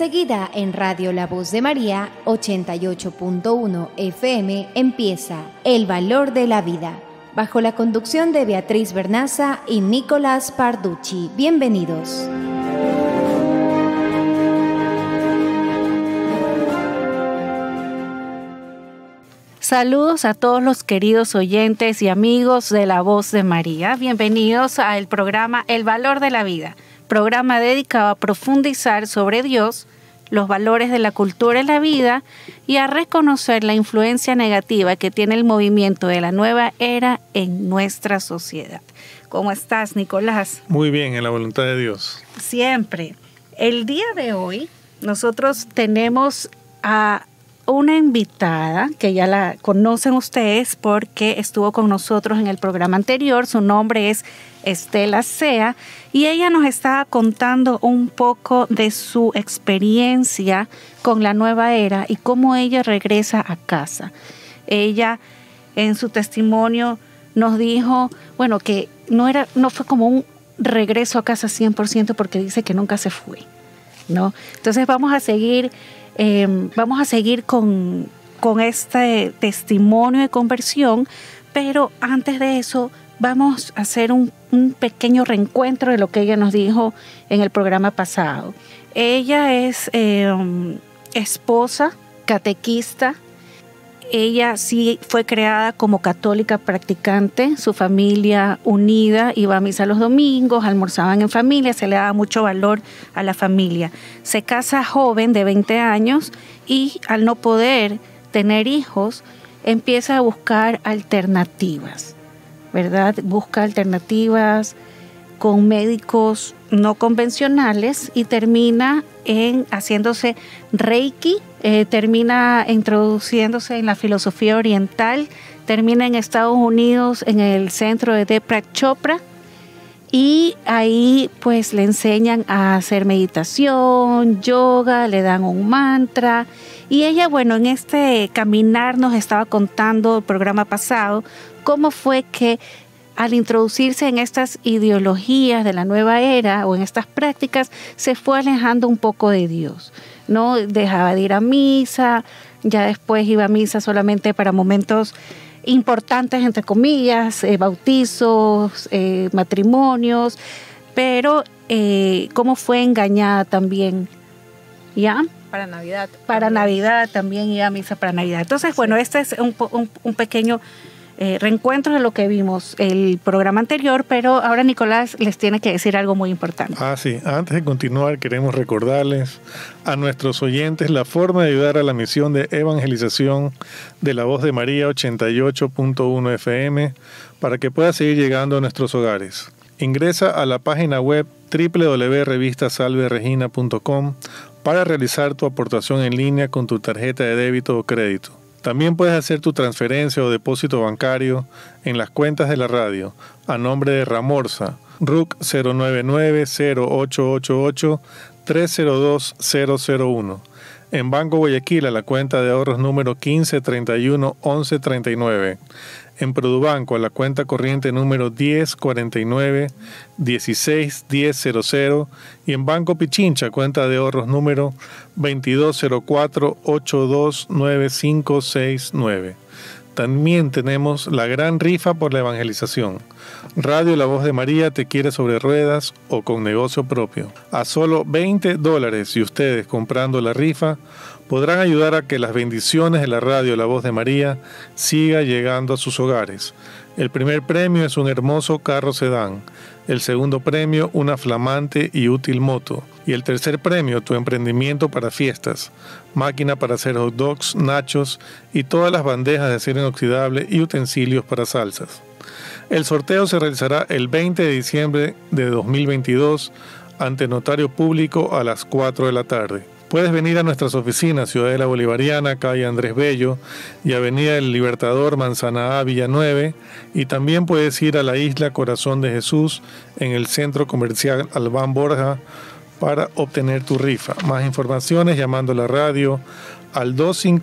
Enseguida en Radio La Voz de María 88.1 FM empieza El Valor de la Vida, bajo la conducción de Beatriz Bernaza y Nicolás Parducci. Bienvenidos. Saludos a todos los queridos oyentes y amigos de La Voz de María. Bienvenidos al programa El Valor de la Vida, programa dedicado a profundizar sobre Dios, los valores de la cultura y la vida y a reconocer la influencia negativa que tiene el movimiento de la nueva era en nuestra sociedad. ¿Cómo estás, Nicolás? Muy bien, en la voluntad de Dios. Siempre. El día de hoy nosotros tenemos a una invitada que ya la conocen ustedes porque estuvo con nosotros en el programa anterior. Su nombre es Estela Sea y ella nos estaba contando un poco de su experiencia con la nueva era y cómo ella regresa a casa. Ella en su testimonio nos dijo, bueno, que no fue como un regreso a casa 100% porque dice que nunca se fue, ¿no? Entonces vamos a seguir con este testimonio de conversión, pero antes de eso vamos a hacer un pequeño reencuentro de lo que ella nos dijo en el programa pasado. Ella es esposa, catequista. Ella sí fue creada como católica practicante, su familia unida, iba a misa los domingos, almorzaban en familia, se le daba mucho valor a la familia. Se casa joven de 20 años y al no poder tener hijos, empieza a buscar alternativas, ¿verdad? Busca alternativas con médicos no convencionales y termina haciéndose Reiki, termina introduciéndose en la filosofía oriental, termina en Estados Unidos en el centro de Deepak Chopra y ahí pues le enseñan a hacer meditación, yoga, le dan un mantra y ella, bueno, en este caminar nos estaba contando el programa pasado cómo fue que al introducirse en estas ideologías de la nueva era o en estas prácticas, se fue alejando un poco de Dios, ¿no? Dejaba de ir a misa, ya después iba a misa solamente para momentos importantes, entre comillas, bautizos, matrimonios, pero cómo fue engañada también, ¿ya? Para Navidad. Para Navidad también iba a misa para Navidad. Entonces, bueno, este es un pequeño reencuentro de lo que vimos el programa anterior, pero ahora Nicolás les tiene que decir algo muy importante. Sí. Antes de continuar, queremos recordarles a nuestros oyentes la forma de ayudar a la misión de evangelización de La Voz de María 88.1 FM para que pueda seguir llegando a nuestros hogares. Ingresa a la página web www.revistasalveregina.com para realizar tu aportación en línea con tu tarjeta de débito o crédito. También puedes hacer tu transferencia o depósito bancario en las cuentas de la radio a nombre de Ramorza, RUC 099-0888-302-001. En Banco Guayaquil a la cuenta de ahorros número 1531-1139. En Produbanco a la cuenta corriente número 1049-16-1000 y en Banco Pichincha cuenta de ahorros número 2204-829569. También tenemos la gran rifa por la evangelización. Radio La Voz de María te quiere sobre ruedas o con negocio propio. A solo $20 y ustedes comprando la rifa podrán ayudar a que las bendiciones de la radio La Voz de María siga llegando a sus hogares. El primer premio es un hermoso carro sedán. El segundo premio, una flamante y útil moto. Y el tercer premio, tu emprendimiento para fiestas. Máquina para hacer hot dogs, nachos y todas las bandejas de acero inoxidable y utensilios para salsas. El sorteo se realizará el 20 de diciembre de 2022 ante notario público a las 4 de la tarde. Puedes venir a nuestras oficinas, Ciudadela Bolivariana, calle Andrés Bello y Avenida del Libertador, Manzana A, Villanueve, y también puedes ir a la isla Corazón de Jesús en el Centro Comercial Albán Borja para obtener tu rifa. Más informaciones llamando a la radio al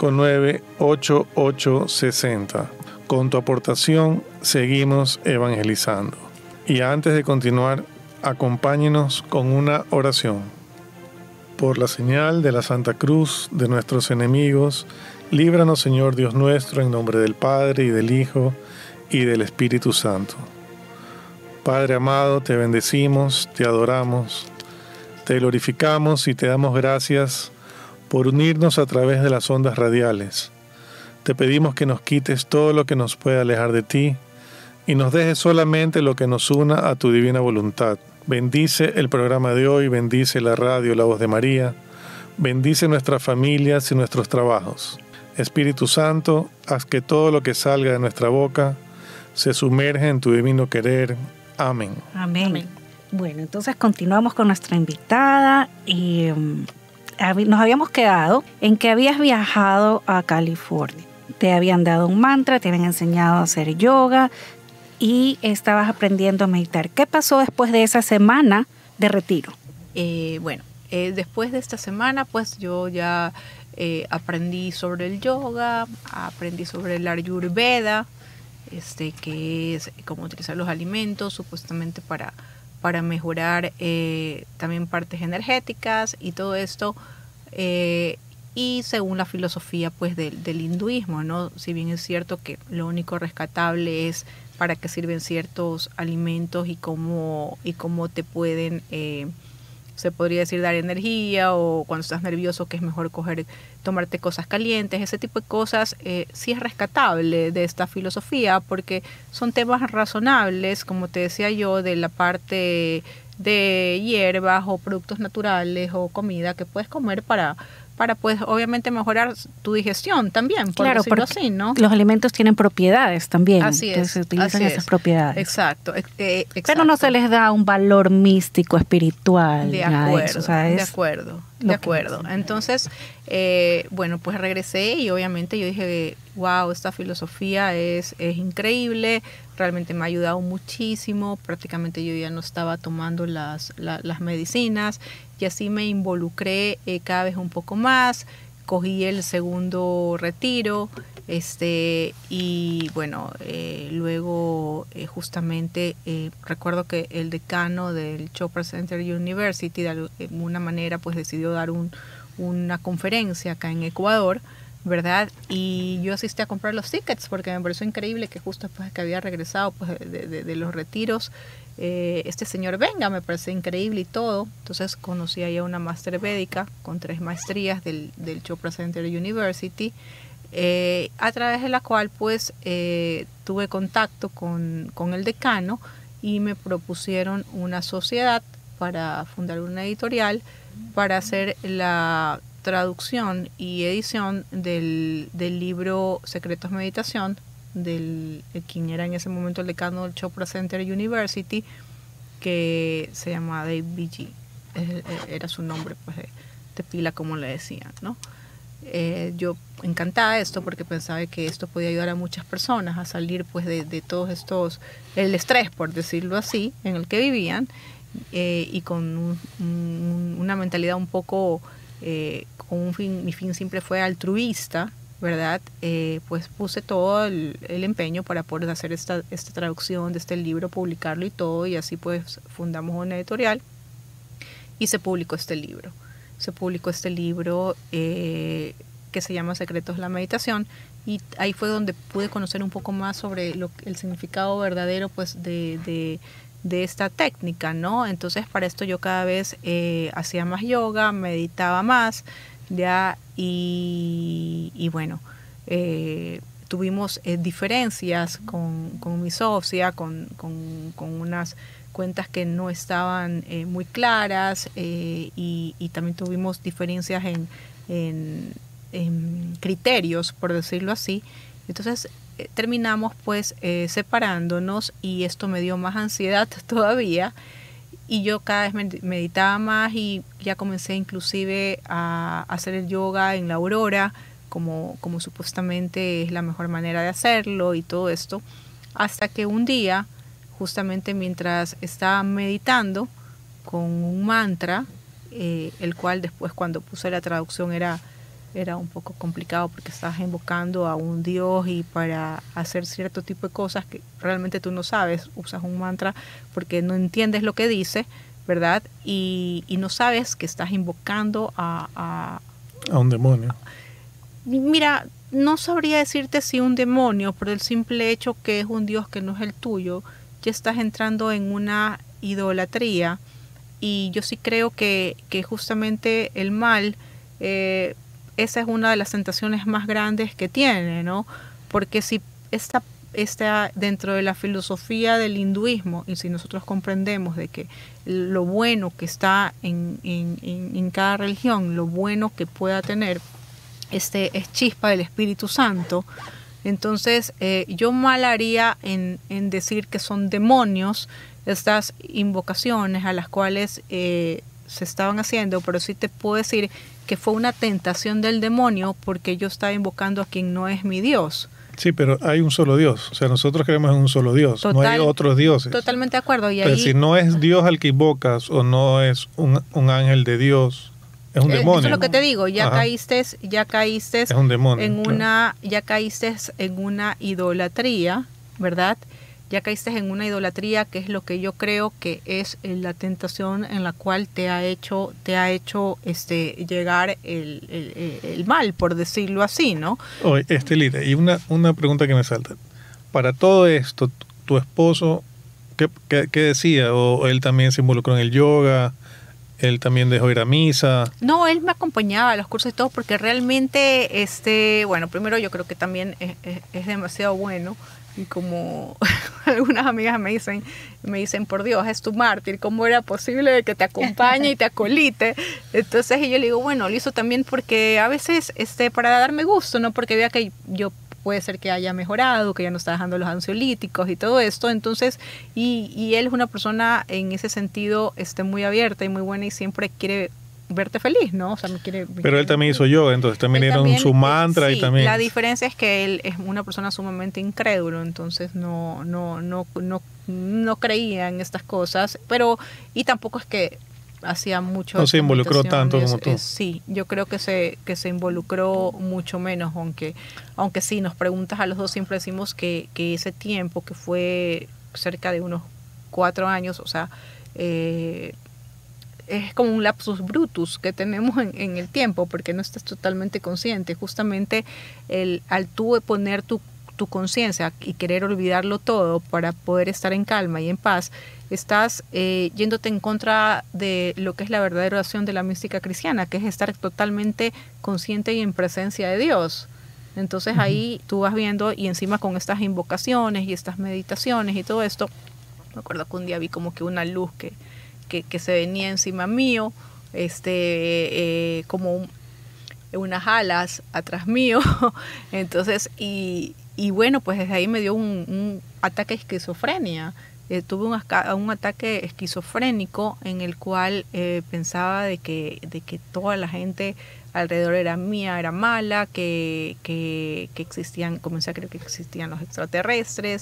259-8860. Con tu aportación seguimos evangelizando. Y antes de continuar, acompáñenos con una oración. Por la señal de la Santa Cruz de nuestros enemigos, líbranos, Señor Dios nuestro, en nombre del Padre, y del Hijo, y del Espíritu Santo. Padre amado, te bendecimos, te adoramos, te glorificamos y te damos gracias por unirnos a través de las ondas radiales. Te pedimos que nos quites todo lo que nos pueda alejar de ti y nos dejes solamente lo que nos una a tu divina voluntad. Bendice el programa de hoy, bendice la radio La Voz de María, bendice nuestras familias y nuestros trabajos. Espíritu Santo, haz que todo lo que salga de nuestra boca se sumerja en tu divino querer. Amén. Amén. Amén. Bueno, entonces continuamos con nuestra invitada y nos habíamos quedado en que habías viajado a California. Te habían dado un mantra, te habían enseñado a hacer yoga y estabas aprendiendo a meditar. ¿Qué pasó después de esa semana de retiro? Después de esta semana, pues yo ya aprendí sobre el yoga, aprendí sobre el Ayurveda, que es cómo utilizar los alimentos supuestamente para mejorar también partes energéticas y todo esto. Y según la filosofía pues del hinduismo, ¿no? Si bien es cierto que lo único rescatable es para qué sirven ciertos alimentos y cómo te pueden, se podría decir, dar energía, o cuando estás nervioso que es mejor tomarte cosas calientes, ese tipo de cosas, sí es rescatable de esta filosofía porque son temas razonables, como te decía yo, de la parte de hierbas o productos naturales o comida que puedes comer para pues obviamente mejorar tu digestión también, por claro, decirlo así, ¿no? Los alimentos tienen propiedades también. Así es. Se utilizan esas propiedades. Exacto, Pero no se les da un valor místico, espiritual. De acuerdo, de acuerdo. Entonces, pues regresé y obviamente yo dije, wow, esta filosofía es increíble, realmente me ha ayudado muchísimo, prácticamente yo ya no estaba tomando las medicinas y así me involucré cada vez un poco más, cogí el segundo retiro, y bueno, luego justamente recuerdo que el decano del Chopra Center University de alguna manera pues decidió dar una conferencia acá en Ecuador, ¿verdad? Y yo asistí a comprar los tickets porque me pareció increíble que justo después de que había regresado pues de los retiros, este señor venga, me parece increíble y todo. Entonces conocí ahí a una máster védica con 3 maestrías del Chopra Center University, a través de la cual pues tuve contacto con el decano y me propusieron una sociedad para fundar una editorial para hacer la traducción y edición del libro Secretos Meditación del quien era en ese momento el decano del Chopra Center University, que se llamaba Dave B.G. Era su nombre pues de pila, como le decían, ¿no? Yo encantada de esto porque pensaba que esto podía ayudar a muchas personas a salir pues de todos estos, el estrés, por decirlo así, en el que vivían, y con una mentalidad un poco, con un fin, mi fin siempre fue altruista, ¿verdad? Pues puse todo el empeño para poder hacer esta traducción de este libro, publicarlo y todo, y así pues fundamos una editorial y se publicó este libro. Que se llama Secretos de la Meditación, y ahí fue donde pude conocer un poco más sobre el significado verdadero pues de esta técnica, ¿no? Entonces para esto yo cada vez hacía más yoga, meditaba más, ya, y bueno, tuvimos diferencias con mi socia, con unas cuentas que no estaban muy claras, y también tuvimos diferencias en criterios, por decirlo así. Entonces terminamos pues separándonos, y esto me dio más ansiedad todavía, y yo cada vez meditaba más y ya comencé inclusive a hacer el yoga en la aurora como supuestamente es la mejor manera de hacerlo y todo esto, hasta que un día, justamente mientras estaba meditando con un mantra, el cual después cuando puse la traducción era un poco complicado porque estabas invocando a un dios, y para hacer cierto tipo de cosas que realmente tú no sabes, usas un mantra porque no entiendes lo que dice, ¿verdad? Y no sabes que estás invocando a un demonio. Mira, no sabría decirte si un demonio, por el simple hecho que es un Dios que no es el tuyo, ya estás entrando en una idolatría. Y yo sí creo que justamente el mal, esa es una de las tentaciones más grandes que tiene, ¿no? Porque si está dentro de la filosofía del hinduismo, y si nosotros comprendemos de que lo bueno que está en cada religión, lo bueno que pueda tener, es chispa del Espíritu Santo, entonces yo mal haría en decir que son demonios estas invocaciones a las cuales se estaban haciendo, pero sí te puedo decir que fue una tentación del demonio porque yo estaba invocando a quien no es mi Dios. Sí, pero hay un solo Dios. O sea, nosotros creemos en un solo Dios. No hay otros dioses. Totalmente de acuerdo. Pero si no es Dios al que invocas o no es un ángel de Dios, es un demonio. Eso es lo que te digo. Ya caíste es un demonio, ya caíste en una idolatría, ¿verdad? Ya caíste en una idolatría, que es lo que yo creo que es la tentación en la cual te ha hecho llegar el mal, por decirlo así, ¿no? Oye, Estelita, y una pregunta que me salta. Para todo esto, ¿tu esposo qué decía? ¿O él también se involucró en el yoga? ¿Él también dejó ir a misa? No, él me acompañaba a los cursos y todo, porque realmente, bueno, primero yo creo que también es demasiado bueno. Y como algunas amigas me dicen, por Dios, es tu mártir, ¿cómo era posible que te acompañe y te acolite? Entonces yo le digo, bueno, lo hizo también porque a veces para darme gusto, no porque vea que yo puede ser que haya mejorado, que ya no está dejando los ansiolíticos y todo esto. Entonces, y él es una persona en ese sentido muy abierta y muy buena y siempre quiere verte feliz, ¿no? O sea, Pero él también hizo yoga, entonces también era su mantra. Sí, y también... La diferencia es que él es una persona sumamente incrédulo, entonces no creía en estas cosas, y tampoco es que hacía mucho. No se involucró tanto como tú. Sí, yo creo que se involucró mucho menos, aunque sí, nos preguntas a los dos, siempre decimos que ese tiempo, que fue cerca de unos 4 años, o sea, es como un lapsus brutus que tenemos en el tiempo, porque no estás totalmente consciente. Justamente al tú poner tu conciencia y querer olvidarlo todo para poder estar en calma y en paz, estás yéndote en contra de lo que es la verdadera oración de la mística cristiana, que es estar totalmente consciente y en presencia de Dios. Entonces ahí tú vas viendo, y encima con estas invocaciones y estas meditaciones y todo esto, me acuerdo que un día vi como que una luz que se venía encima mío, como unas alas atrás mío. Entonces, y bueno, pues desde ahí me dio un ataque de esquizofrenia. Tuve un ataque esquizofrénico en el cual pensaba de que toda la gente alrededor era mía, era mala, que existían, comencé a creer que existían los extraterrestres,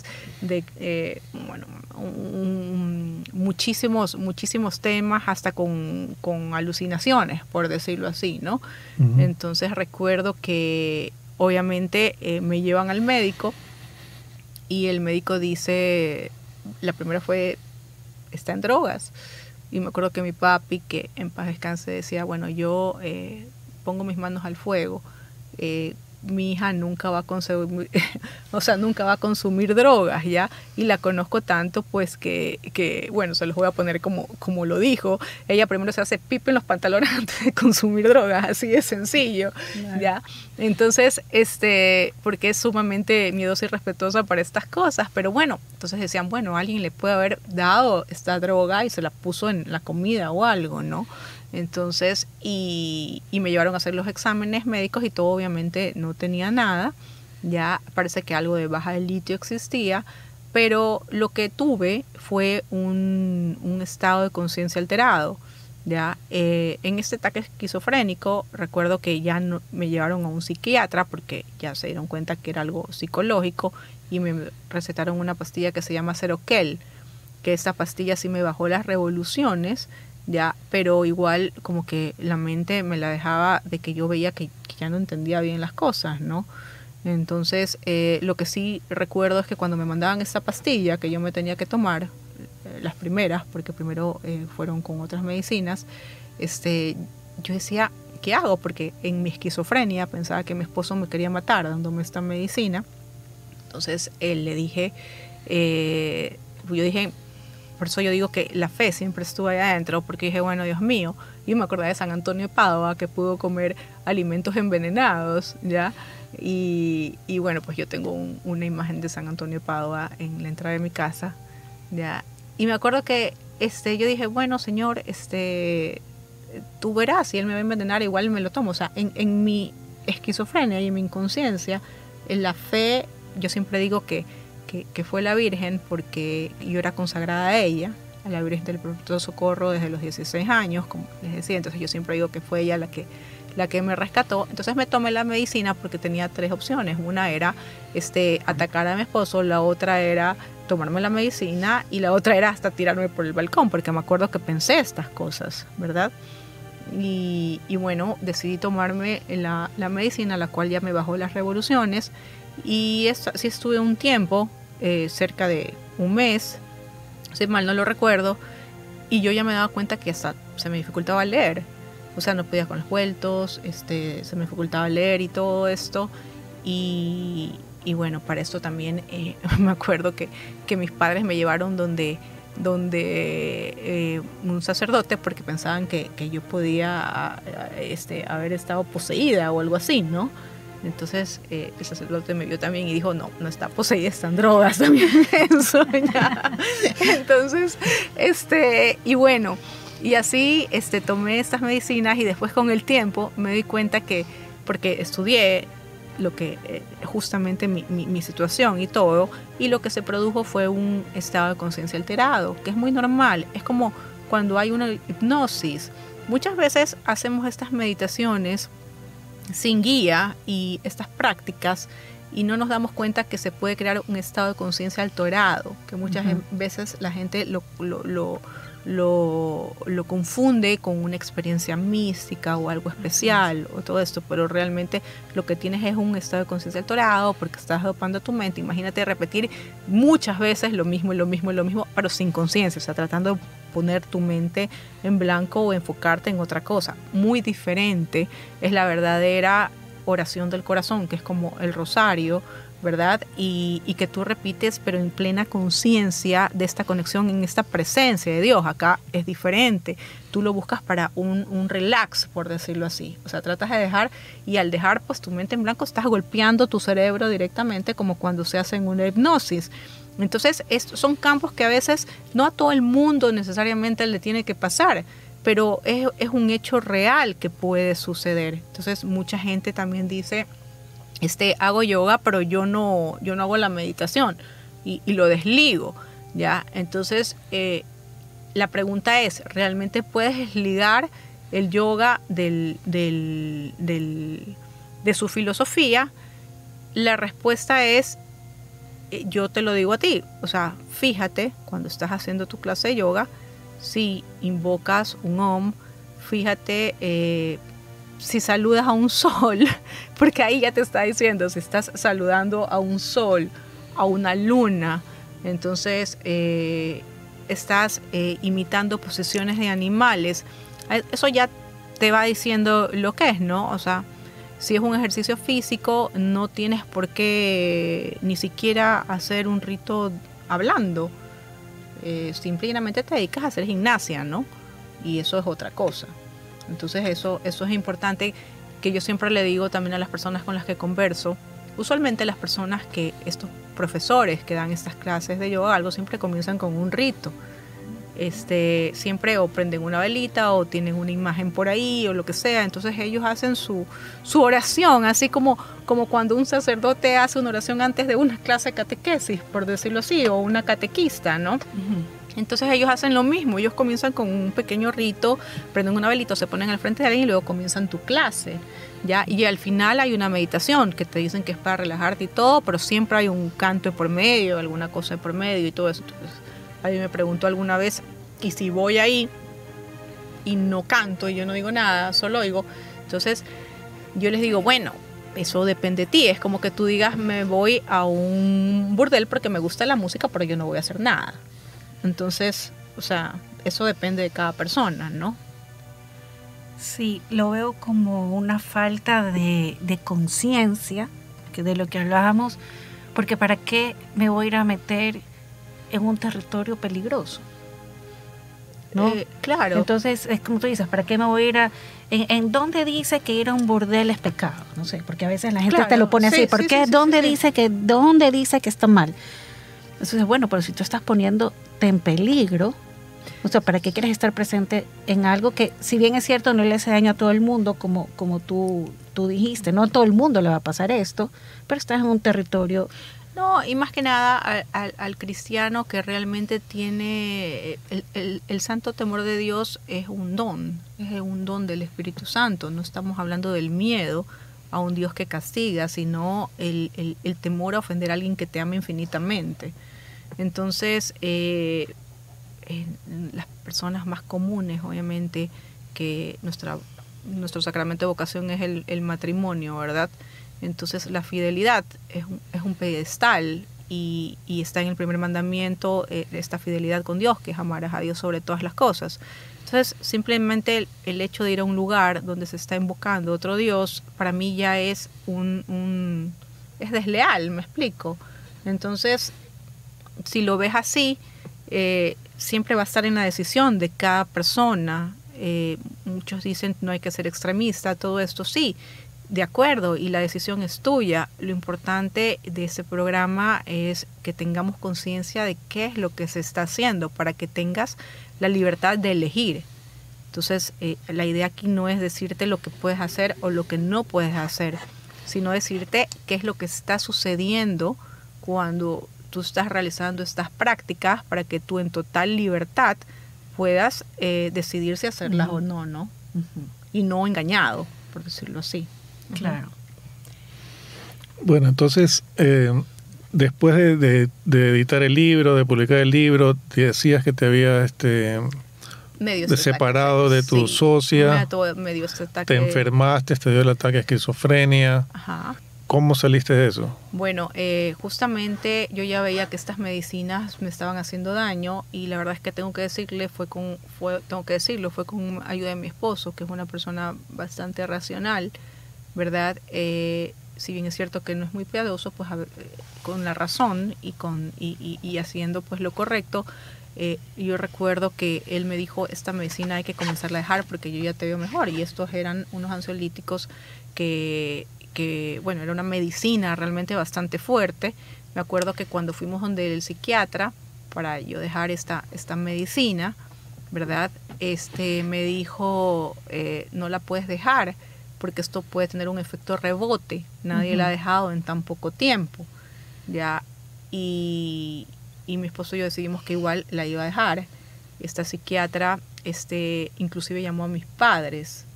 muchísimos temas, hasta con alucinaciones, por decirlo así, ¿no? Uh-huh. Entonces recuerdo que obviamente me llevan al médico y el médico dice, la primera fue, está en drogas. Y me acuerdo que mi papi, que en paz descanse, decía, bueno, yo pongo mis manos al fuego, mi hija nunca va a consumir, nunca va a consumir drogas, ¿ya? Y la conozco tanto, pues, que bueno, se los voy a poner como lo dijo. Ella primero se hace pipi en los pantalones antes de consumir drogas, así de sencillo, ¿ya? Entonces, porque es sumamente miedosa y respetuosa para estas cosas, pero bueno, entonces decían, bueno, alguien le puede haber dado esta droga y se la puso en la comida o algo, ¿no? Entonces, y me llevaron a hacer los exámenes médicos y todo obviamente no tenía nada. Ya parece que algo de baja de litio existía, pero lo que tuve fue un estado de conciencia alterado. Ya en este ataque esquizofrénico recuerdo que ya no, me llevaron a un psiquiatra porque ya se dieron cuenta que era algo psicológico y me recetaron una pastilla que se llama Seroquel, que esta pastilla sí me bajó las revoluciones, ya, pero igual como que la mente me la dejaba de que yo veía que ya no entendía bien las cosas, ¿no? Entonces lo que sí recuerdo es que cuando me mandaban esta pastilla que yo me tenía que tomar, las primeras, porque primero fueron con otras medicinas, yo decía, ¿qué hago? Porque en mi esquizofrenia pensaba que mi esposo me quería matar dándome esta medicina. Entonces le dije, yo dije, por eso yo digo que la fe siempre estuvo ahí adentro, porque dije, bueno, Dios mío, yo me acordé de San Antonio de Padua, que pudo comer alimentos envenenados, ¿ya? Y bueno, pues yo tengo una imagen de San Antonio de Padua en la entrada de mi casa, ¿ya? Y me acuerdo que yo dije, bueno, Señor, tú verás, si Él me va a envenenar, igual me lo tomo. O sea, en mi esquizofrenia y en mi inconsciencia, en la fe, yo siempre digo que fue la Virgen, porque yo era consagrada a ella, a la Virgen del Perpetuo Socorro desde los 16 años, como les decía. Entonces yo siempre digo que fue ella la que me rescató. Entonces me tomé la medicina porque tenía 3 opciones. Una era atacar a mi esposo, la otra era tomarme la medicina y la otra era hasta tirarme por el balcón, porque me acuerdo que pensé estas cosas, ¿verdad? Y bueno, decidí tomarme la medicina, la cual ya me bajó las revoluciones, y sí estuve un tiempo, cerca de un mes, si mal no lo recuerdo, y yo ya me daba cuenta que hasta se me dificultaba leer. O sea, no podía con los vueltos, se me dificultaba leer y todo esto. Y bueno, para esto también me acuerdo que mis padres me llevaron donde un sacerdote, porque pensaban que yo podía haber estado poseída o algo así, ¿no? Entonces el sacerdote me vio también y dijo, no está poseída, están drogas también eso, ya. Entonces, y bueno, y así tomé estas medicinas, y después con el tiempo me di cuenta que, porque estudié lo que justamente mi situación y todo, y lo que se produjo fue un estado de conciencia alterado, que es muy normal. Es como cuando hay una hipnosis. Muchas veces hacemos estas meditaciones sin guía y estas prácticas, y no nos damos cuenta que se puede crear un estado de conciencia alterado, que muchas veces la gente lo confunde con una experiencia mística o algo especial o todo esto, pero realmente lo que tienes es un estado de conciencia alterado, porque estás dopando tu mente. Imagínate repetir muchas veces lo mismo, pero sin conciencia, o sea, tratando de poner tu mente en blanco o enfocarte en otra cosa. Muy diferente es la verdadera oración del corazón, que es como el rosario, ¿verdad? Y que tú repites, pero en plena conciencia de esta conexión, en esta presencia de Dios. Acá es diferente. Tú lo buscas para un relax, por decirlo así. O sea, tratas de dejar, y al dejar pues tu mente en blanco, estás golpeando tu cerebro directamente, como cuando se hace en una hipnosis. Entonces, estos son campos que a veces no a todo el mundo necesariamente le tiene que pasar, pero es un hecho real que puede suceder. Entonces, mucha gente también dice, hago yoga, pero yo no hago la meditación, y lo desligo, ¿ya? Entonces, la pregunta es, ¿realmente puedes desligar el yoga de su filosofía? La respuesta es, yo te lo digo a ti, o sea, fíjate cuando estás haciendo tu clase de yoga, si invocas un Om, fíjate si saludas a un sol, porque ahí ya te está diciendo, si estás saludando a un sol, a una luna, entonces estás imitando posiciones de animales, eso ya te va diciendo lo que es, ¿no? O sea, si es un ejercicio físico, no tienes por qué ni siquiera hacer un rito hablando. Simplemente te dedicas a hacer gimnasia, ¿no? Y eso es otra cosa. Entonces eso es importante, que yo siempre le digo también a las personas con las que converso. Usualmente las personas estos profesores que dan estas clases de yoga, algo siempre comienzan con un rito. Siempre o prenden una velita o tienen una imagen por ahí o lo que sea. Entonces ellos hacen su oración, así como cuando un sacerdote hace una oración antes de una clase de catequesis, por decirlo así, o una catequista, ¿no? Entonces ellos hacen lo mismo. Ellos comienzan con un pequeño rito, prenden una velita, se ponen al frente de alguien y luego comienzan tu clase, ¿ya? Y al final hay una meditación que te dicen que es para relajarte y todo, pero siempre hay un canto de por medio, alguna cosa de por medio y todo eso. Entonces, a mí me preguntó alguna vez, ¿y si voy ahí y no canto y yo no digo nada, solo oigo? Entonces yo les digo, bueno, eso depende de ti. Es como que tú digas, me voy a un burdel porque me gusta la música, pero yo no voy a hacer nada. Entonces, o sea, eso depende de cada persona, ¿no? Sí, lo veo como una falta de conciencia, que de lo que hablábamos, porque ¿para qué me voy a ir a meter en un territorio peligroso? ¿No? Claro. Entonces, es como tú dices, ¿para qué me voy a ir a... ¿En dónde dice que ir a un bordel es pecado? No sé, porque a veces la gente te lo pone así. ¿Por qué? ¿Dónde dice que está mal? Entonces, bueno, pero si tú estás poniéndote en peligro, o sea, ¿para qué quieres estar presente en algo que, si bien es cierto, no le hace daño a todo el mundo, como tú dijiste, no a todo el mundo le va a pasar esto, pero estás en un territorio... No, y más que nada al cristiano que realmente tiene el santo temor de Dios es un don del Espíritu Santo. No estamos hablando del miedo a un Dios que castiga, sino el temor a ofender a alguien que te ama infinitamente. Entonces, las personas más comunes, obviamente, que nuestro sacramento de vocación es el matrimonio, ¿verdad? Entonces la fidelidad es un pedestal y está en el primer mandamiento esta fidelidad con Dios, que es amarás a Dios sobre todas las cosas. Entonces simplemente el hecho de ir a un lugar donde se está invocando otro Dios, para mí ya es es desleal, me explico. Entonces, si lo ves así, siempre va a estar en la decisión de cada persona. Muchos dicen no hay que ser extremista, todo esto sí, de acuerdo, y la decisión es tuya. Lo importante de ese programa es que tengamos conciencia de qué es lo que se está haciendo para que tengas la libertad de elegir. Entonces, la idea aquí no es decirte lo que puedes hacer o lo que no puedes hacer, sino decirte qué es lo que está sucediendo cuando tú estás realizando estas prácticas para que tú en total libertad puedas decidir si hacerlas o no, ¿no? Y no engañado, por decirlo así. Claro. Bueno, entonces, después de editar el libro, de publicar el libro, te decías que te había separado de tu socia, te enfermaste, te dio el ataque de esquizofrenia. Ajá. ¿Cómo saliste de eso? Bueno, justamente yo ya veía que estas medicinas me estaban haciendo daño y la verdad es que tengo que decirlo, fue con ayuda de mi esposo, que es una persona bastante racional, ¿verdad? Si bien es cierto que no es muy piadoso, pues con la razón y haciendo pues lo correcto, yo recuerdo que él me dijo, esta medicina hay que comenzarla a dejar porque yo ya te veo mejor, y estos eran unos ansiolíticos que bueno, era una medicina realmente bastante fuerte. Me acuerdo que cuando fuimos donde el psiquiatra para yo dejar esta medicina, ¿verdad? Me dijo, no la puedes dejar porque esto puede tener un efecto rebote. Nadie la ha dejado en tan poco tiempo, ¿ya? Y mi esposo y yo decidimos que igual la iba a dejar. Esta psiquiatra inclusive llamó a mis padres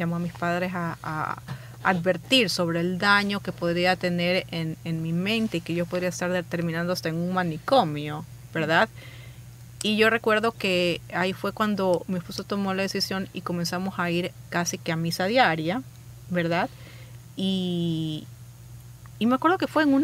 a advertir sobre el daño que podría tener en mi mente y que yo podría estar terminando hasta en un manicomio, ¿verdad? Y yo recuerdo que ahí fue cuando mi esposo tomó la decisión y comenzamos a ir casi que a misa diaria, ¿verdad? Y me acuerdo que fue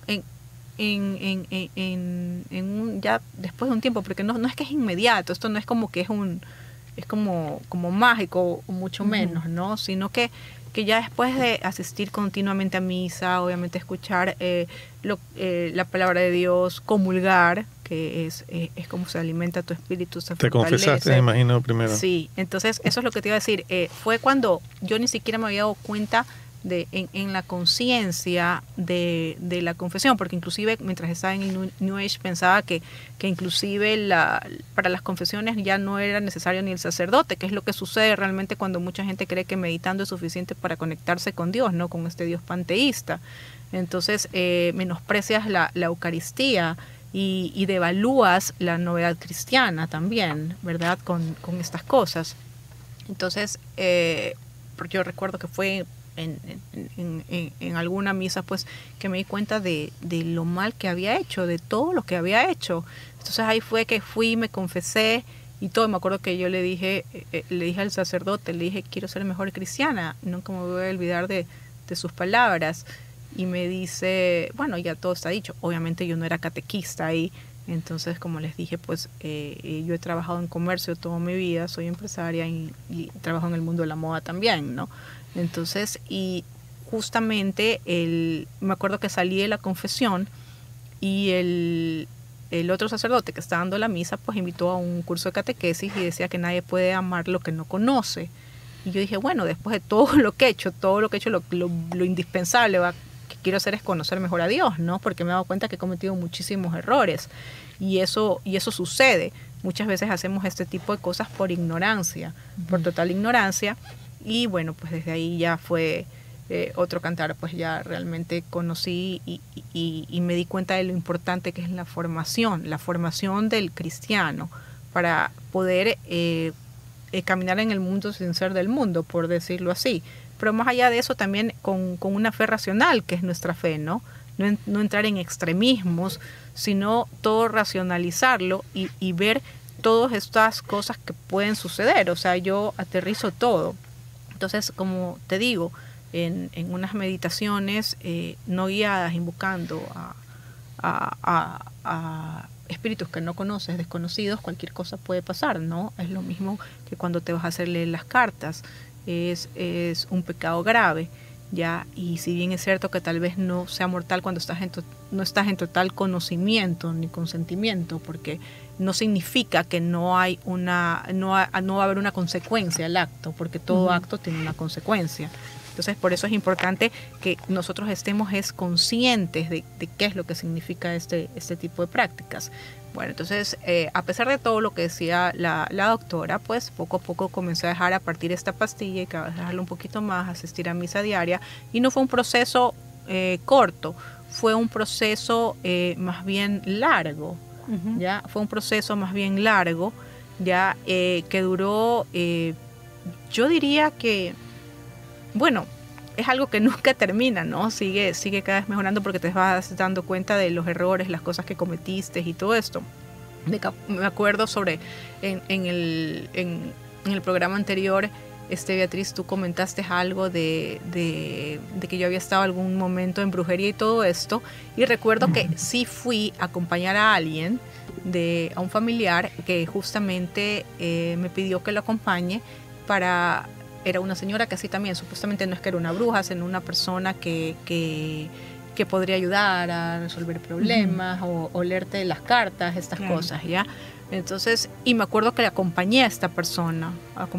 ya después de un tiempo, porque no es que es inmediato, esto no es como que es como mágico, mucho menos, ¿no? Sino que ya después de asistir continuamente a misa, obviamente escuchar la palabra de Dios, comulgar, que es como se alimenta tu espíritu, se te fortalece. Confesaste, me imagino, primero. Sí, entonces eso es lo que te iba a decir. Fue cuando yo ni siquiera me había dado cuenta en la conciencia de la confesión, porque inclusive mientras estaba en el New Age pensaba que inclusive para las confesiones ya no era necesario ni el sacerdote, que es lo que sucede realmente cuando mucha gente cree que meditando es suficiente para conectarse con Dios, ¿no? Con este Dios panteísta. Entonces menosprecias la Eucaristía y devalúas la novedad cristiana también, ¿verdad? Con estas cosas. Entonces, porque yo recuerdo que fue en alguna misa pues que me di cuenta de lo mal que había hecho, de todo lo que había hecho. Entonces ahí fue que fui, me confesé y todo. Me acuerdo que yo le dije al sacerdote, le dije, quiero ser mejor cristiana, nunca me voy a olvidar de sus palabras. Y me dice, bueno, ya todo está dicho. Obviamente yo no era catequista ahí, Entonces, como les dije, pues yo he trabajado en comercio toda mi vida, soy empresaria y trabajo en el mundo de la moda también, ¿no? Entonces, y justamente me acuerdo que salí de la confesión y el otro sacerdote que estaba dando la misa, pues invitó a un curso de catequesis y decía que nadie puede amar lo que no conoce. Y yo dije, bueno, después de todo lo que he hecho, lo indispensable que quiero hacer es conocer mejor a Dios, ¿no? Porque me he dado cuenta que he cometido muchísimos errores y eso sucede. Muchas veces hacemos este tipo de cosas por ignorancia, por total ignorancia, y bueno, pues desde ahí ya fue otro cantar, pues ya realmente conocí y me di cuenta de lo importante que es la formación del cristiano para poder caminar en el mundo sin ser del mundo, por decirlo así. Pero más allá de eso también con una fe racional, que es nuestra fe, ¿no? No entrar en extremismos, sino todo racionalizarlo y ver todas estas cosas que pueden suceder. O sea, yo aterrizo todo. Entonces, como te digo, en unas meditaciones no guiadas, invocando a espíritus que no conoces, desconocidos, cualquier cosa puede pasar, ¿no? Es lo mismo que cuando te vas a hacer leer las cartas. Es un pecado grave, ¿ya? Y si bien es cierto que tal vez no sea mortal cuando no estás en total conocimiento ni consentimiento, porque no significa que no va a haber una consecuencia al acto, porque todo acto tiene una consecuencia. Entonces, por eso es importante que nosotros estemos conscientes de qué es lo que significa este tipo de prácticas. Bueno, entonces, a pesar de todo lo que decía la doctora, pues poco a poco comencé a dejar a partir esta pastilla y cada vez dejarlo un poquito más, asistir a misa diaria. Y no fue un proceso corto, fue un proceso más bien largo. ¿Ya? Fue un proceso más bien largo, ya que duró, yo diría que, bueno, es algo que nunca termina, ¿no? Sigue cada vez mejorando porque te vas dando cuenta de los errores, las cosas que cometiste y todo esto. Me acuerdo en el programa anterior, Beatriz, tú comentaste algo de que yo había estado algún momento en brujería y todo esto, y recuerdo que sí fui a acompañar a alguien, a un familiar que justamente me pidió que lo acompañe era una señora que así también, supuestamente no es que era una bruja, sino una persona que podría ayudar a resolver problemas o leerte las cartas, estas cosas, ¿ya? Entonces, y me acuerdo que le acompañé a esta persona,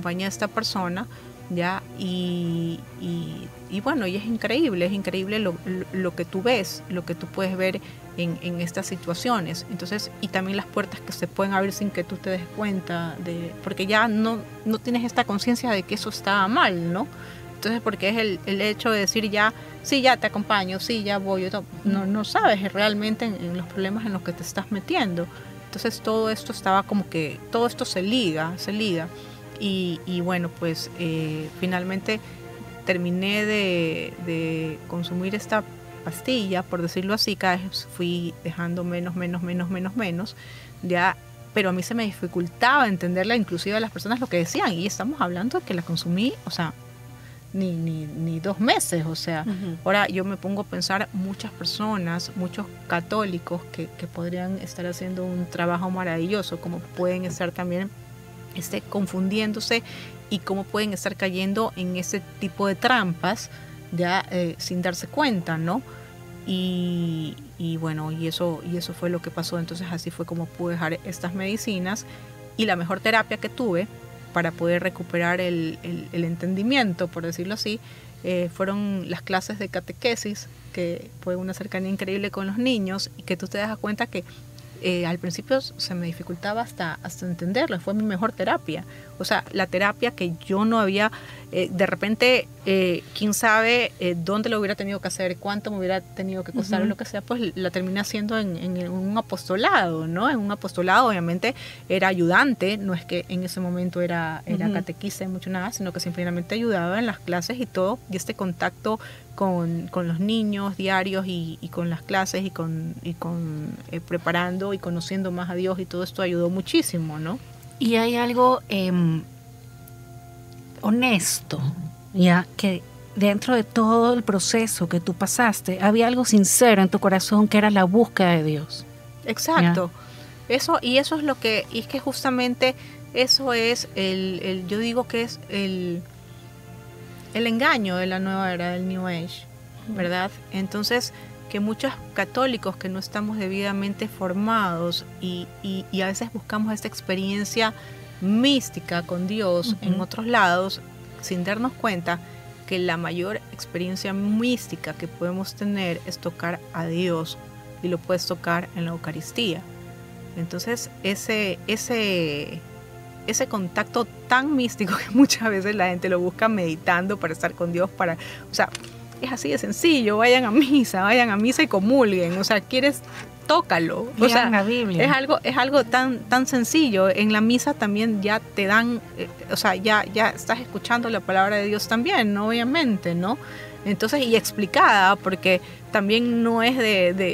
¿ya? Y bueno, y es increíble lo que tú ves, lo que tú puedes ver en estas situaciones. Entonces, y también las puertas que se pueden abrir sin que tú te des cuenta, porque ya no tienes esta conciencia de que eso está mal, ¿no? Entonces, porque es el hecho de decir ya, sí, ya te acompaño, sí, ya voy, no sabes realmente en los problemas en los que te estás metiendo. Entonces todo esto estaba como que, todo esto se liga. Y bueno, pues finalmente terminé de consumir esta pastilla, por decirlo así, cada vez fui dejando menos, ya, pero a mí se me dificultaba entenderla, inclusive a las personas lo que decían, y estamos hablando de que la consumí, o sea, ni 2 meses, o sea, ahora yo me pongo a pensar muchas personas, muchos católicos que podrían estar haciendo un trabajo maravilloso, como pueden estar también confundiéndose y cómo pueden estar cayendo en ese tipo de trampas ya sin darse cuenta, ¿no? Y bueno, y eso fue lo que pasó. Entonces así fue como pude dejar estas medicinas, y la mejor terapia que tuve para poder recuperar el entendimiento, por decirlo así, fueron las clases de catequesis, que fue una cercanía increíble con los niños, y que tú te das cuenta que al principio se me dificultaba hasta entenderlo. Fue mi mejor terapia, o sea, la terapia que yo no había, de repente, quién sabe dónde lo hubiera tenido que hacer, cuánto me hubiera tenido que costar o lo que sea, pues la terminé haciendo en un apostolado, ¿no? En un apostolado, obviamente era ayudante, no es que en ese momento era catequista y mucho nada, sino que simplemente ayudaba en las clases y todo, y este contacto con los niños diarios y con las clases y con preparando y conociendo más a Dios, y todo esto ayudó muchísimo, ¿no? Y hay algo honesto, ya, que dentro de todo el proceso que tú pasaste, había algo sincero en tu corazón, que era la búsqueda de Dios. Exacto. Eso es lo que, y es que justamente eso es yo digo que es el engaño de la nueva era del New Age, ¿verdad? Entonces, que muchos católicos que no estamos debidamente formados y a veces buscamos esta experiencia mística con Dios en otros lados, sin darnos cuenta que la mayor experiencia mística que podemos tener es tocar a Dios, y lo puedes tocar en la Eucaristía. Entonces, ese contacto tan místico que muchas veces la gente lo busca meditando para estar con Dios, o sea, es así de sencillo, vayan a misa y comulguen, o sea, tócalo, o sea, la Biblia. Es algo tan sencillo. En la misa también ya te dan, o sea, ya estás escuchando la palabra de Dios también, ¿no? Obviamente, ¿no? Entonces, y explicada, porque también no es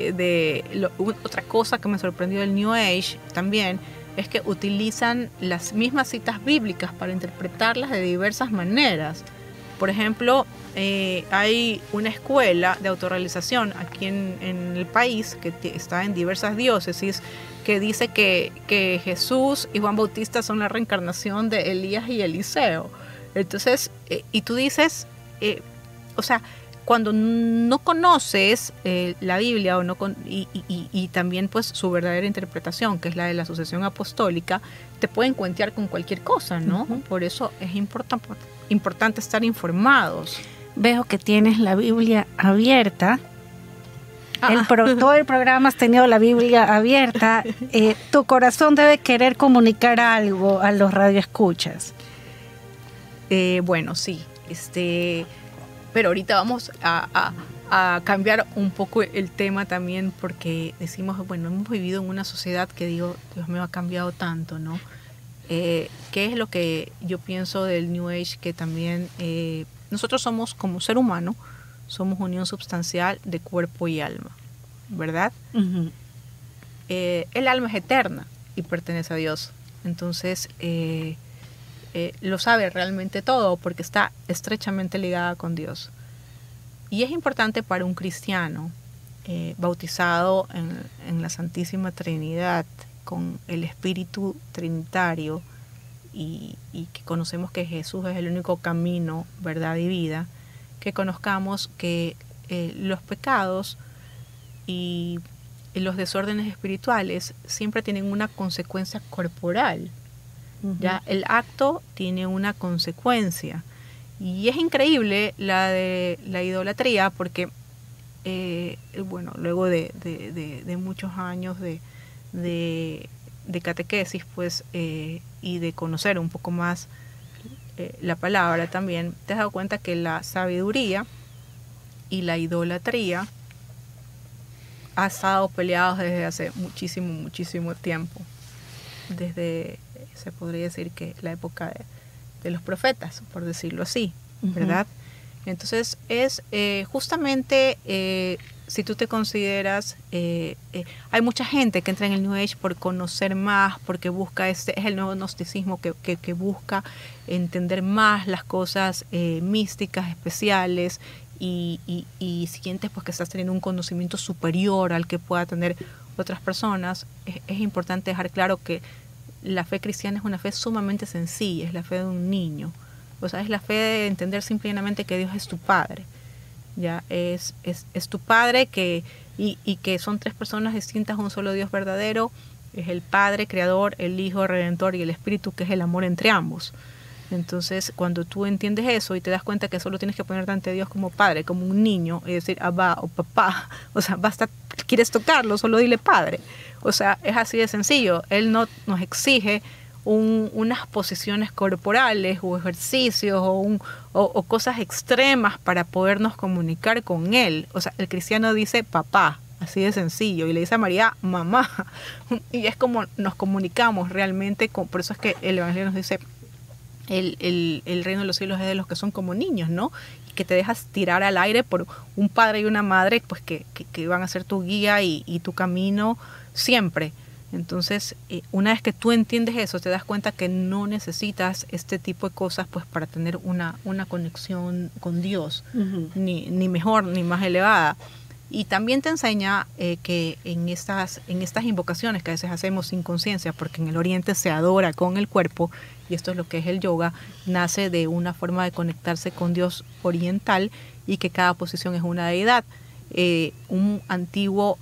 otra cosa que me sorprendió del New Age también, es que utilizan las mismas citas bíblicas para interpretarlas de diversas maneras. Por ejemplo, hay una escuela de autorrealización aquí en el país que está en diversas diócesis, que dice que Jesús y Juan Bautista son la reencarnación de Elías y Eliseo. Entonces, y tú dices, o sea, cuando no conoces la Biblia y también pues su verdadera interpretación, que es la de la sucesión apostólica, te pueden cuentear con cualquier cosa, ¿no? Por eso es importante estar informados. Veo que tienes la Biblia abierta. Todo el programa has tenido la Biblia abierta. Tu corazón debe querer comunicar algo a los radioescuchas. Bueno, sí. Pero ahorita vamos a cambiar un poco el tema también, porque decimos, bueno, hemos vivido en una sociedad que digo, Dios mío, ha cambiado tanto, ¿no? ¿Qué es lo que yo pienso del New Age? Que también nosotros somos, como ser humano, somos unión substancial de cuerpo y alma, ¿verdad? Uh-huh. El alma es eterna y pertenece a Dios. Entonces, lo sabe realmente todo porque está estrechamente ligada con Dios. Y es importante para un cristiano bautizado en la Santísima Trinidad, con el Espíritu Trinitario, y que conocemos que Jesús es el único camino, verdad y vida, que conozcamos que los pecados y los desórdenes espirituales siempre tienen una consecuencia corporal. Uh-huh. Ya el acto tiene una consecuencia, y es increíble la de la idolatría, porque bueno, luego de muchos años de catequesis, pues, y de conocer un poco más la palabra, también te has dado cuenta que la sabiduría y la idolatría han estado peleados desde hace muchísimo tiempo, desde, se podría decir que la época de los profetas, por decirlo así, ¿verdad? Uh-huh. Entonces es justamente, si tú te consideras, hay mucha gente que entra en el New Age por conocer más, porque busca, es el nuevo gnosticismo que busca entender más las cosas místicas, especiales, y sientes pues que estás teniendo un conocimiento superior al que pueda tener otras personas. Es importante dejar claro que la fe cristiana es una fe sumamente sencilla, es la fe de un niño. O sea, es la fe de entender simplemente que Dios es tu Padre. Ya es tu Padre, y que son tres personas distintas, un solo Dios verdadero. Es el Padre Creador, el Hijo Redentor y el Espíritu, que es el amor entre ambos. Entonces, cuando tú entiendes eso y te das cuenta que solo tienes que ponerte ante Dios como Padre, como un niño, y decir Abba o papá, o sea, basta, quieres tocarlo, solo dile Padre. O sea, es así de sencillo. Él no nos exige unas posiciones corporales o ejercicios o cosas extremas para podernos comunicar con Él. O sea, el cristiano dice papá, así de sencillo, y le dice a María mamá. Y es como nos comunicamos realmente. Por eso es que el Evangelio nos dice el reino de los cielos es de los que son como niños, ¿no? Y que te dejas tirar al aire por un padre y una madre, pues que van a ser tu guía y tu camino siempre. Entonces, una vez que tú entiendes eso, te das cuenta que no necesitas este tipo de cosas pues para tener una conexión con Dios, uh-huh, ni mejor ni más elevada. Y también te enseña que en estas invocaciones que a veces hacemos sin conciencia, porque en el Oriente se adora con el cuerpo, y esto es lo que es el yoga, nace de una forma de conectarse con Dios oriental y que cada posición es una deidad. Un antiguo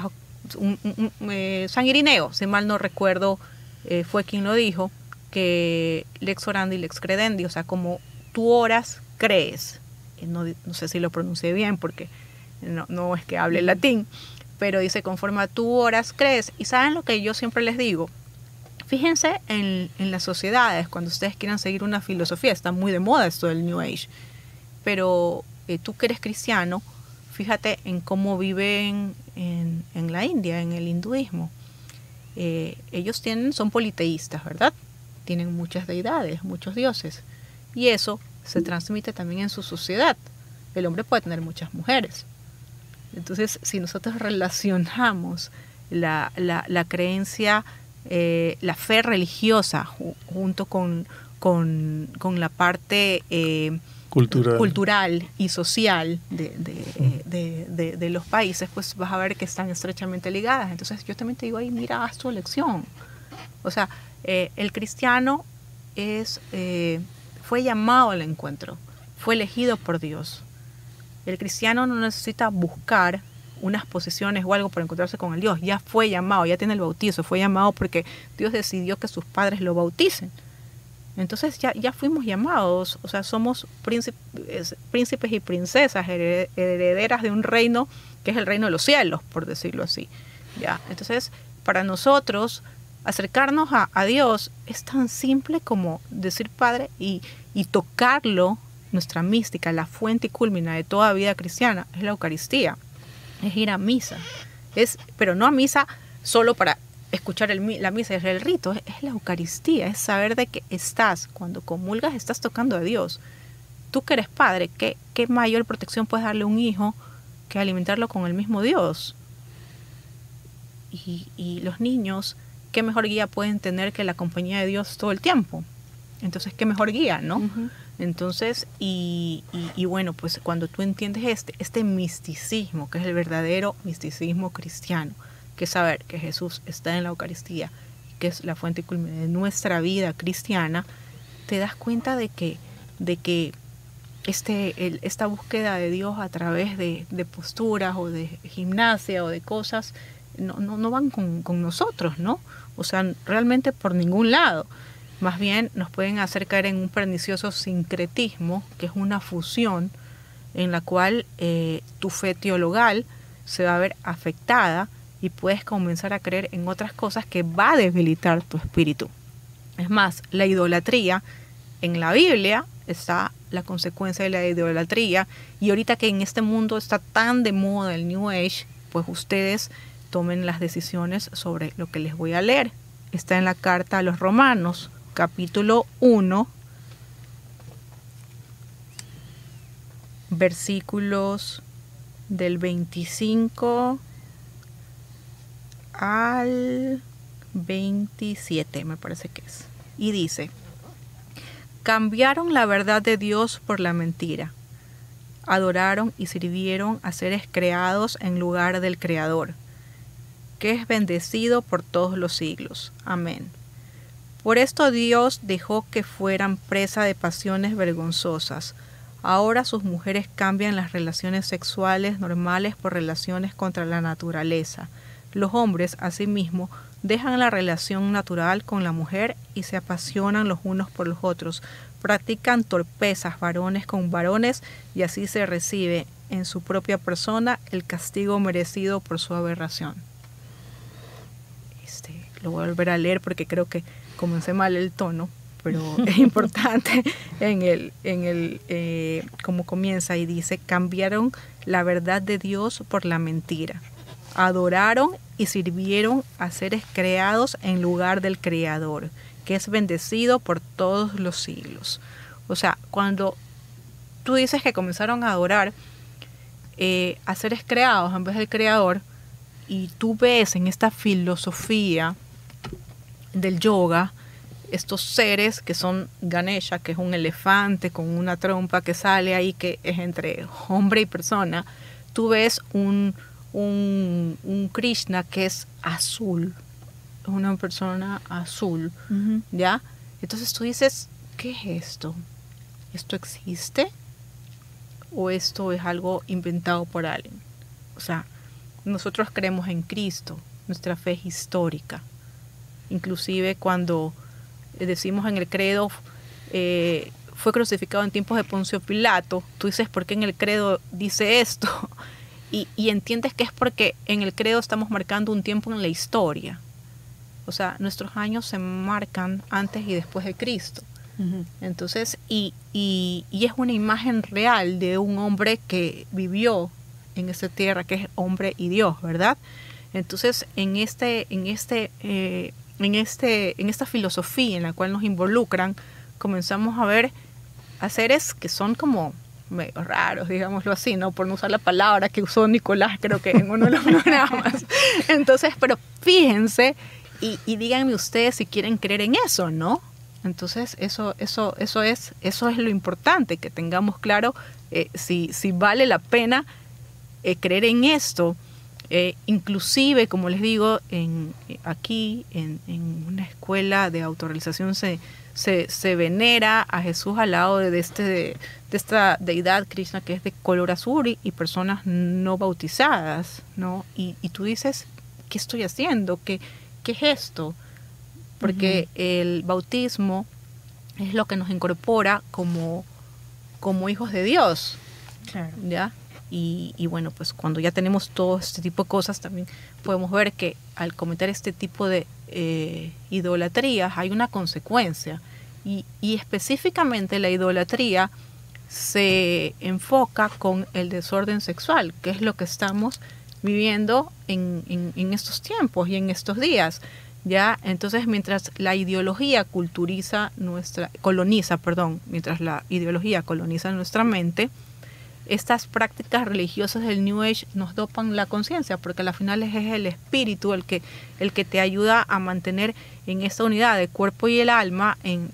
San Irineo, si mal no recuerdo, fue quien lo dijo, que lex orandi, lex credendi, o sea, como tú oras, crees. No sé si lo pronuncié bien porque no es que hable latín, pero dice conforme a tú oras, crees. Y saben lo que yo siempre les digo, fíjense en las sociedades, cuando ustedes quieran seguir una filosofía, está muy de moda esto del New Age, pero tú que eres cristiano, fíjate en cómo viven en la India, en el hinduismo. Ellos son politeístas, ¿verdad? Tienen muchas deidades, muchos dioses, y eso se transmite también en su sociedad. El hombre puede tener muchas mujeres. Entonces, si nosotros relacionamos la creencia, la fe religiosa junto con la parte cultural y social de los países, pues vas a ver que están estrechamente ligadas. Entonces yo también te digo, ahí mira, haz tu elección. O sea, el cristiano fue llamado al encuentro, fue elegido por Dios. El cristiano no necesita buscar unas posiciones o algo para encontrarse con el Dios. Ya fue llamado, ya tiene el bautizo, fue llamado porque Dios decidió que sus padres lo bauticen. Entonces ya fuimos llamados, o sea, somos príncipes y princesas, herederas de un reino que es el reino de los cielos, por decirlo así. ¿Ya? Entonces, para nosotros, acercarnos a Dios es tan simple como decir Padre y tocarlo. Nuestra mística, la fuente y culmina de toda vida cristiana, es la Eucaristía, es ir a misa, pero no a misa solo para escuchar la misa, es el rito, es la Eucaristía, es saber de que cuando comulgas, estás tocando a Dios. Tú que eres padre, ¿qué mayor protección puedes darle a un hijo que alimentarlo con el mismo Dios? Y los niños, ¿qué mejor guía pueden tener que la compañía de Dios todo el tiempo? Entonces, ¿qué mejor guía, no? Uh-huh. Entonces, y bueno, pues cuando tú entiendes este misticismo, que es el verdadero misticismo cristiano, que es saber que Jesús está en la Eucaristía, que es la fuente y culmen de nuestra vida cristiana, te das cuenta de que esta búsqueda de Dios a través de posturas o de gimnasia o de cosas no van con nosotros, ¿no? O sea, realmente por ningún lado. Más bien nos pueden hacer caer en un pernicioso sincretismo, que es una fusión en la cual tu fe teologal se va a ver afectada y puedes comenzar a creer en otras cosas que va a debilitar tu espíritu. Es más, la idolatría, en la Biblia está la consecuencia de la idolatría, y ahorita que en este mundo está tan de moda el New Age, pues ustedes tomen las decisiones sobre lo que les voy a leer. Está en la carta a los Romanos, capítulo 1, versículos del 25 al 27, me parece que es. Y dice: cambiaron la verdad de Dios por la mentira. Adoraron y sirvieron a seres creados en lugar del Creador, que es bendecido por todos los siglos. Amén. Por esto Dios dejó que fueran presa de pasiones vergonzosas. Ahora sus mujeres cambian las relaciones sexuales normales por relaciones contra la naturaleza. Los hombres, asimismo, dejan la relación natural con la mujer y se apasionan los unos por los otros. Practican torpezas varones con varones, y así se recibe en su propia persona el castigo merecido por su aberración. Lo voy a volver a leer porque creo que comencé mal el tono, pero es importante cómo comienza, y dice: cambiaron la verdad de Dios por la mentira. Adoraron y sirvieron a seres creados en lugar del Creador, que es bendecido por todos los siglos. O sea, cuando tú dices que comenzaron a adorar a seres creados en vez del Creador, y tú ves en esta filosofía del yoga estos seres que son Ganesha, que es un elefante con una trompa que sale ahí, que es entre hombre y persona, tú ves un Krishna que es azul, una persona azul, ¿ya? Entonces tú dices, ¿qué es esto? ¿Esto existe? ¿O esto es algo inventado por alguien? O sea, nosotros creemos en Cristo, nuestra fe es histórica. Inclusive cuando decimos en el credo, fue crucificado en tiempos de Poncio Pilato, tú dices, ¿por qué en el credo dice esto? Y entiendes que es porque en el credo estamos marcando un tiempo en la historia. O sea, nuestros años se marcan antes y después de Cristo. Entonces, y es una imagen real de un hombre que vivió en esta tierra, que es hombre y Dios, ¿verdad? Entonces, en esta filosofía en la cual nos involucran, comenzamos a ver a seres que son como medio raros, digámoslo así, ¿no? Por no usar la palabra que usó Nicolás, creo que en uno de los programas. Entonces, pero fíjense y díganme ustedes si quieren creer en eso, ¿no? Entonces, eso es lo importante, que tengamos claro si vale la pena creer en esto. Inclusive, como les digo, aquí en una escuela de autorrealización se venera a Jesús al lado de esta deidad Krishna que es de color azul y personas no bautizadas, ¿no? Y tú dices, ¿qué estoy haciendo? ¿Qué es esto? Porque el bautismo es lo que nos incorpora como hijos de Dios, Claro. ¿ya? Y bueno, pues cuando ya tenemos todo este tipo de cosas, también podemos ver que al cometer este tipo de idolatrías hay una consecuencia. Y específicamente la idolatría se enfoca con el desorden sexual, que es lo que estamos viviendo en estos tiempos y en estos días. ¿Ya? Entonces, mientras la ideología mientras la ideología coloniza nuestra mente, estas prácticas religiosas del New Age nos dopan la conciencia, porque al final es el espíritu el que te ayuda a mantener en esta unidad del cuerpo y el alma en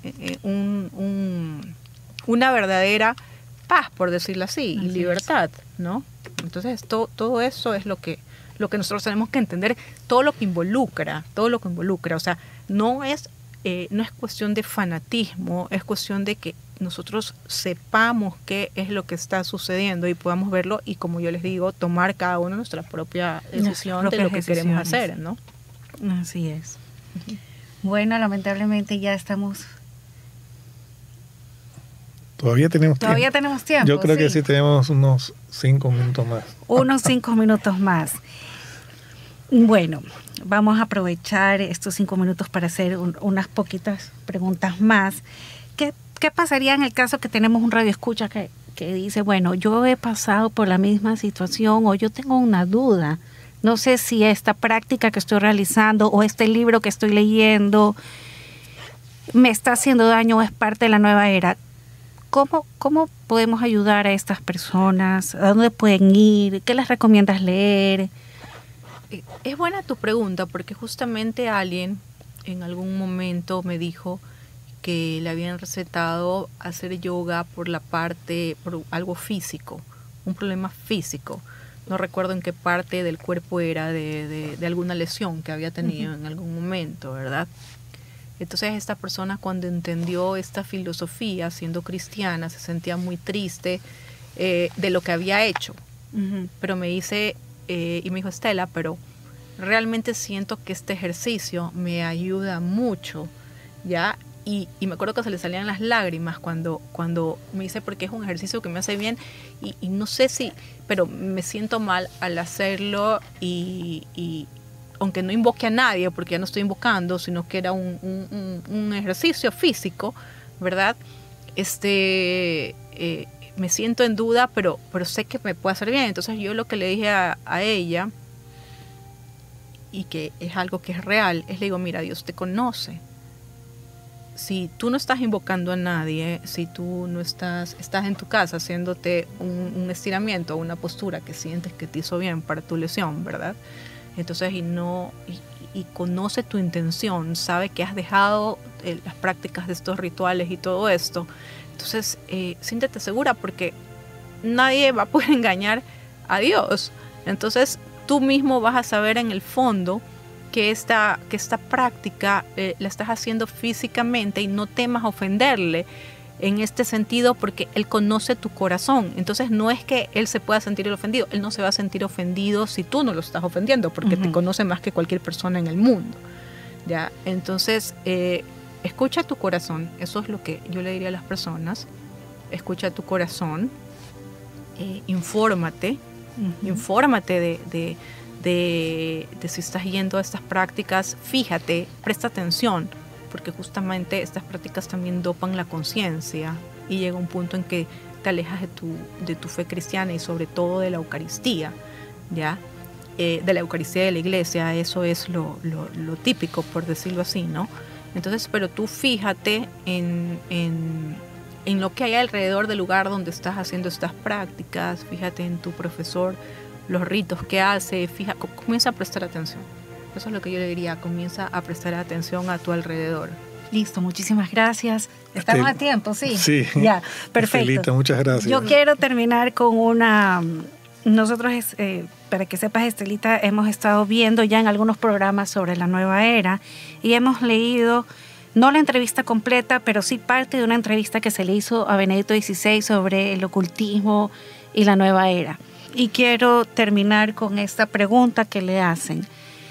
una verdadera paz, por decirlo así, y libertad, ¿no? Entonces, todo eso es lo que nosotros tenemos que entender, todo lo que involucra, o sea, no es cuestión de fanatismo, es cuestión de que nosotros sepamos qué es lo que está sucediendo y podamos verlo y, como yo les digo, tomar cada uno nuestra propia decisión de lo que queremos hacer, ¿no? Así es. Bueno, lamentablemente ya estamos... Todavía tenemos tiempo. Yo creo que sí tenemos unos 5 minutos más. Unos 5 minutos más. Bueno, vamos a aprovechar estos 5 minutos para hacer unas poquitas preguntas más. ¿Qué pasaría en el caso que tenemos un radioescucha que dice, bueno, yo he pasado por la misma situación o yo tengo una duda? No sé si esta práctica que estoy realizando o este libro que estoy leyendo me está haciendo daño o es parte de la nueva era. ¿Cómo podemos ayudar a estas personas? ¿A dónde pueden ir? ¿Qué les recomiendas leer? Es buena tu pregunta, porque justamente alguien en algún momento me dijo que le habían recetado hacer yoga por algo físico, un problema físico. No recuerdo en qué parte del cuerpo era, de alguna lesión que había tenido en algún momento, ¿verdad? Entonces esta persona, cuando entendió esta filosofía, siendo cristiana, se sentía muy triste de lo que había hecho. Pero me dice, y me dijo, Estela, pero realmente siento que este ejercicio me ayuda mucho, ¿ya? Y me acuerdo que se le salían las lágrimas cuando me dice, porque es un ejercicio que me hace bien y no sé pero me siento mal al hacerlo y aunque no invoque a nadie, porque ya no estoy invocando, sino que era un ejercicio físico, ¿verdad? Me siento en duda, pero sé que me puede hacer bien. Entonces yo lo que le dije a ella, y que es algo que es real, le digo, mira, Dios te conoce. Si tú no estás invocando a nadie, si tú no estás en tu casa haciéndote un estiramiento o una postura que sientes que te hizo bien para tu lesión, ¿verdad? Entonces, y conoce tu intención, sabe que has dejado las prácticas de estos rituales y todo esto. Entonces, siéntete segura, porque nadie va a poder engañar adiós. Entonces tú mismo vas a saber en el fondo que esta práctica la estás haciendo físicamente y no temas ofenderle en este sentido, porque él conoce tu corazón. Entonces no es que él se pueda sentir ofendido, él no se va a sentir ofendido si tú no lo estás ofendiendo, porque te conoce más que cualquier persona en el mundo, ¿ya? Entonces escucha tu corazón. Eso es lo que yo le diría a las personas. Escucha tu corazón, infórmate de si estás yendo a estas prácticas. Fíjate, presta atención, porque justamente estas prácticas también dopan la conciencia y llega un punto en que te alejas de tu fe cristiana y sobre todo de la Eucaristía, ¿ya? De la Eucaristía de la iglesia. Eso es lo típico, por decirlo así, ¿no? Entonces, pero tú fíjate en lo que hay alrededor del lugar donde estás haciendo estas prácticas, fíjate en tu profesor, los ritos que hace, comienza a prestar atención. Eso es lo que yo le diría, comienza a prestar atención a tu alrededor. Listo, muchísimas gracias. ¿Estamos a tiempo? Sí. Sí. Ya, perfecto. Estelita, muchas gracias. Yo quiero terminar con una... Nosotros, para que sepas, Estelita, hemos estado viendo ya en algunos programas sobre la nueva era y hemos leído, no la entrevista completa, pero sí parte de una entrevista que se le hizo a Benedicto XVI sobre el ocultismo y la nueva era. Y quiero terminar con esta pregunta que le hacen.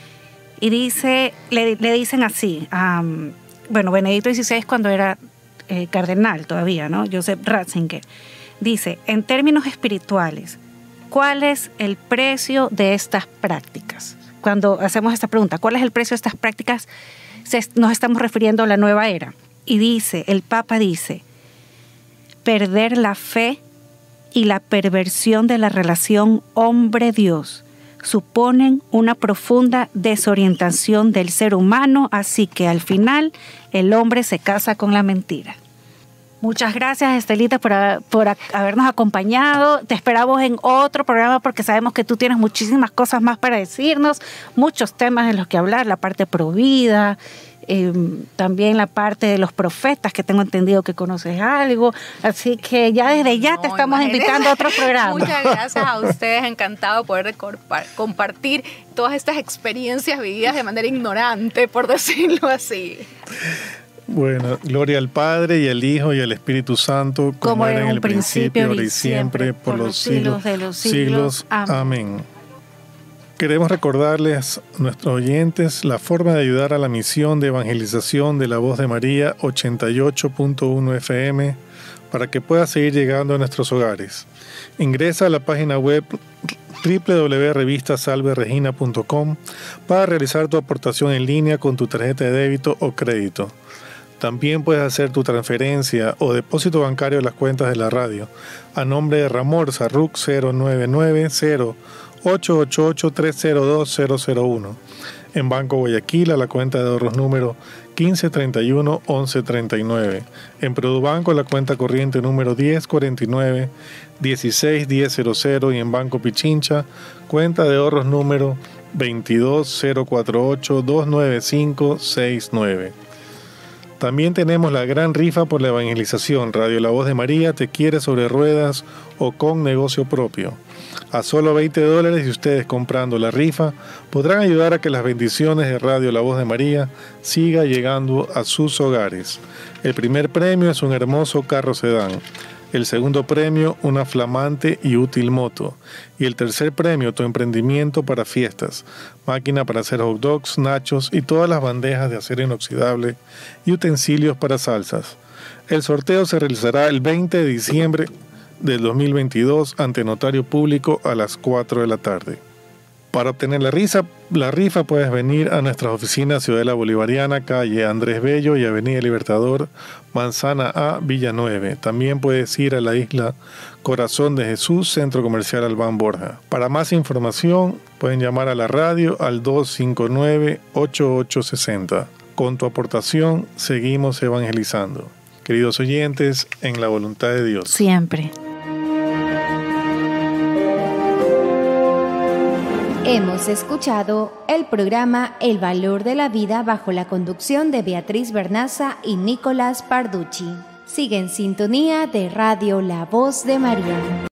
Y le dicen así, Benedicto XVI cuando era cardenal todavía, ¿no? Joseph Ratzinger, dice, en términos espirituales, ¿cuál es el precio de estas prácticas? Cuando hacemos esta pregunta, ¿cuál es el precio de estas prácticas? Nos estamos refiriendo a la nueva era. Y dice, el Papa dice, perder la fe y la perversión de la relación hombre-Dios suponen una profunda desorientación del ser humano, así que al final el hombre se casa con la mentira. Muchas gracias, Estelita, por habernos acompañado. Te esperamos en otro programa porque sabemos que tú tienes muchísimas cosas más para decirnos, muchos temas en los que hablar, la parte provida, también la parte de los profetas, que tengo entendido que conoces algo. Así que ya desde ya te estamos invitando a otro programa. Muchas gracias a ustedes, encantado de poder compartir todas estas experiencias vividas de manera ignorante, por decirlo así. Bueno, gloria al Padre y al Hijo y al Espíritu Santo, como era en el principio, ahora y siempre, por los siglos de los siglos. Amén. Queremos recordarles a nuestros oyentes la forma de ayudar a la misión de evangelización de La Voz de María 88.1 FM para que pueda seguir llegando a nuestros hogares. Ingresa a la página web www.revistasalveregina.com para realizar tu aportación en línea con tu tarjeta de débito o crédito. También puedes hacer tu transferencia o depósito bancario a las cuentas de la radio a nombre de Ramorza RUC 0990-888-302-001. En Banco Guayaquil a la cuenta de ahorros número 1531-1139. En Produbanco a la cuenta corriente número 1049-161000 y en Banco Pichincha cuenta de ahorros número 2204829569. También tenemos la gran rifa por la evangelización. Radio La Voz de María te quiere sobre ruedas o con negocio propio. A solo $20 y ustedes comprando la rifa podrán ayudar a que las bendiciones de Radio La Voz de María siga llegando a sus hogares. El primer premio es un hermoso carro sedán. El segundo premio, una flamante y útil moto. Y el tercer premio, tu emprendimiento para fiestas. Máquina para hacer hot dogs, nachos y todas las bandejas de acero inoxidable y utensilios para salsas. El sorteo se realizará el 20 de diciembre del 2022 ante notario público a las 4 de la tarde. Para obtener la rifa puedes venir a nuestras oficinas Ciudadela Bolivariana, calle Andrés Bello y Avenida Libertador, Manzana A, Villanueve. También puedes ir a la isla Corazón de Jesús, Centro Comercial Albán Borja. Para más información pueden llamar a la radio al 259-8860. Con tu aportación seguimos evangelizando. Queridos oyentes, en la voluntad de Dios. Siempre. Hemos escuchado el programa El Valor de la Vida bajo la conducción de Beatriz Bernaza y Nicolás Parducci. Sigue en sintonía de Radio La Voz de María.